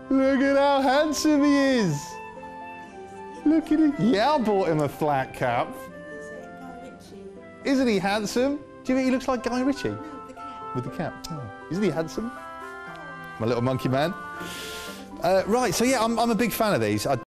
Look at how handsome he is. Look at him. Yeah, I bought him a flat cap. Isn't he handsome? Do you think he looks like Guy Ritchie? No, the cat. With the cap. Oh. Isn't he handsome? My little monkey man. Right, so yeah, I'm a big fan of these.